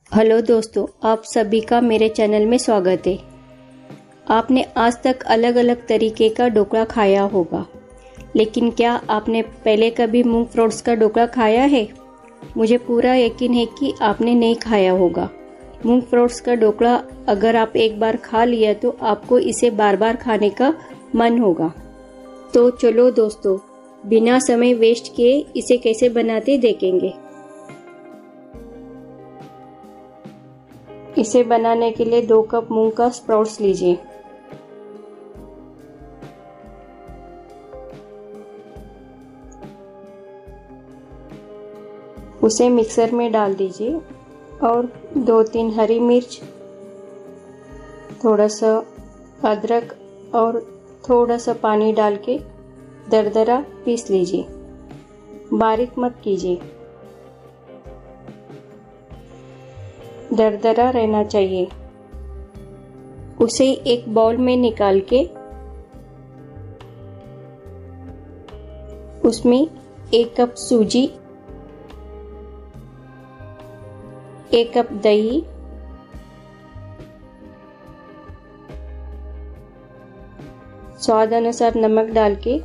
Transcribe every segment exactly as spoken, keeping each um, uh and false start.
Hello दोस्तों, आप सभी का मेरे चैनल में स्वागत है। आपने आज तक अलग अलग तरीके का ढोकला खाया होगा, लेकिन क्या आपने पहले कभी मूंग फ्रूट्स का ढोकला खाया है? मुझे पूरा यकीन है कि आपने नहीं खाया होगा। मूंग फ्रूट्स का ढोकला अगर आप एक बार खा लिया तो आपको इसे बार बार खाने का मन होगा। तो चलो दोस्तों, बिना समय वेस्ट किए इसे कैसे बनाते देखेंगे। इसे बनाने के लिए दो कप मूंग का स्प्राउट्स लीजिए। उसे मिक्सर में डाल दीजिए और दो तीन हरी मिर्च, थोड़ा सा अदरक और थोड़ा सा पानी डाल के दरदरा पीस लीजिए। बारीक मत कीजिए, दरदरा रहना चाहिए। उसे एक बाउल में निकाल के उसमें एक कप सूजी, एक कप दही, स्वाद अनुसार नमक डाल के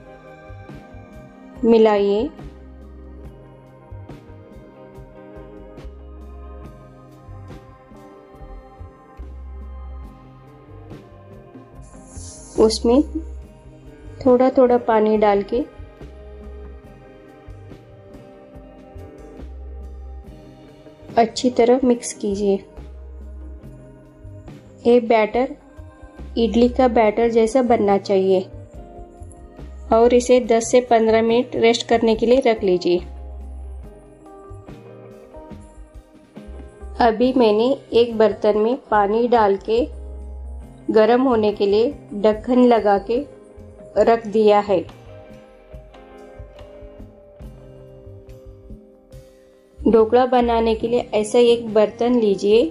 मिलाइए। उसमें थोड़ा थोड़ा पानी डाल के अच्छी तरह मिक्स कीजिए। ये बैटर इडली का बैटर जैसा बनना चाहिए और इसे दस से पंद्रह मिनट रेस्ट करने के लिए रख लीजिए। अभी मैंने एक बर्तन में पानी डाल के गरम होने के लिए ढक्कन लगा के रख दिया है। ढोकला बनाने के लिए ऐसा एक बर्तन लीजिए,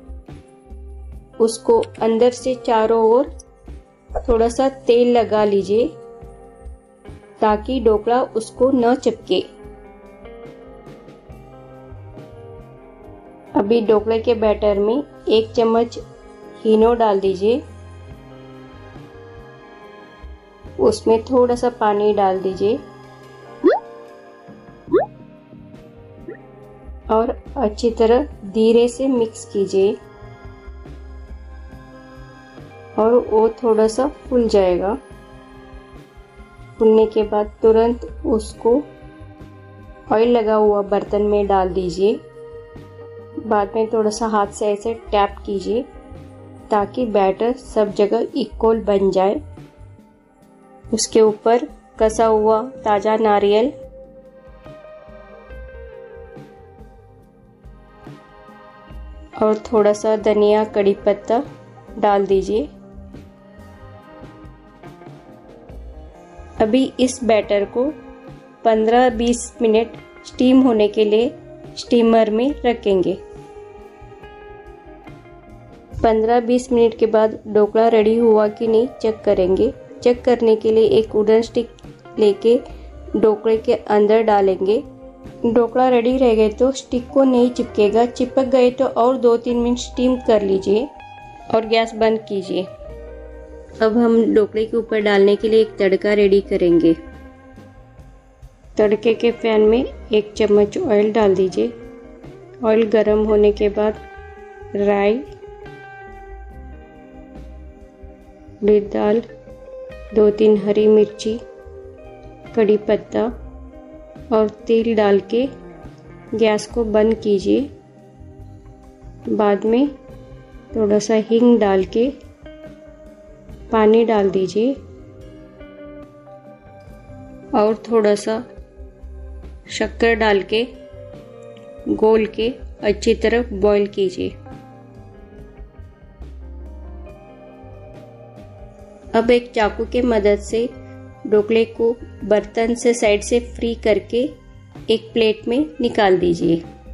उसको अंदर से चारों ओर थोड़ा सा तेल लगा लीजिए ताकि ढोकला उसको न चिपके। अभी ढोकले के बैटर में एक चम्मच इनो डाल दीजिए। उसमें थोड़ा सा पानी डाल दीजिए और अच्छी तरह धीरे से मिक्स कीजिए और वो थोड़ा सा फूल जाएगा। फूलने के बाद तुरंत उसको ऑयल लगा हुआ बर्तन में डाल दीजिए। बाद में थोड़ा सा हाथ से ऐसे टैप कीजिए ताकि बैटर सब जगह इक्वल बन जाए। उसके ऊपर कसा हुआ ताजा नारियल और थोड़ा सा धनिया कड़ी पत्ता डाल दीजिए। अभी इस बैटर को पंद्रह बीस मिनट स्टीम होने के लिए स्टीमर में रखेंगे। पंद्रह बीस मिनट के बाद ढोकला रेडी हुआ कि नहीं चेक करेंगे। चेक करने के लिए एक वुडन स्टिक लेके ढोकले के अंदर डालेंगे। ढोकला रेडी रह गए तो स्टिक को नहीं चिपकेगा, चिपक गए तो और दो तीन मिनट स्टीम कर लीजिए और गैस बंद कीजिए। अब हम ढोकले के ऊपर डालने के लिए एक तड़का रेडी करेंगे। तड़के के पैन में एक चम्मच ऑयल डाल दीजिए। ऑयल गर्म होने के बाद राई, उड़द दाल, दो तीन हरी मिर्ची, कड़ी पत्ता और तेल डाल के गैस को बंद कीजिए। बाद में थोड़ा सा हींग डाल के पानी डाल दीजिए और थोड़ा सा शक्कर डाल के घोल के अच्छी तरह बॉईल कीजिए। अब एक चाकू के मदद से ढोकले को बर्तन से साइड से फ्री करके एक प्लेट में निकाल दीजिए।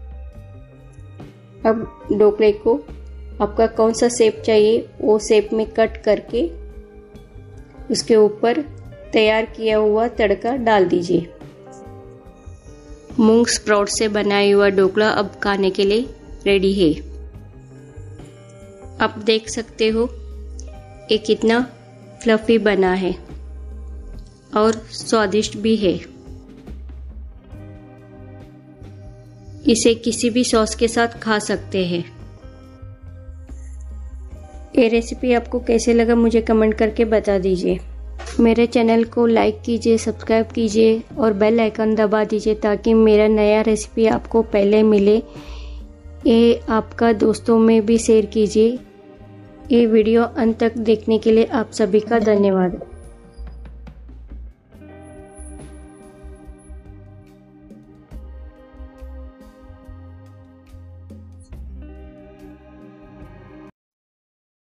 अब ढोकले को आपका कौन सा शेप चाहिए वो शेप में कट करके उसके ऊपर तैयार किया हुआ तड़का डाल दीजिए। मूंग स्प्राउट से बनाया हुआ ढोकला अब खाने के लिए रेडी है। आप देख सकते हो ये कितना फ्लफी बना है और स्वादिष्ट भी है। इसे किसी भी सॉस के साथ खा सकते हैं। ये रेसिपी आपको कैसे लगा मुझे कमेंट करके बता दीजिए। मेरे चैनल को लाइक कीजिए, सब्सक्राइब कीजिए और बेल आइकन दबा दीजिए ताकि मेरा नया रेसिपी आपको पहले मिले। ये आपका दोस्तों में भी शेयर कीजिए। ये वीडियो अंत तक देखने के लिए आप सभी का धन्यवाद।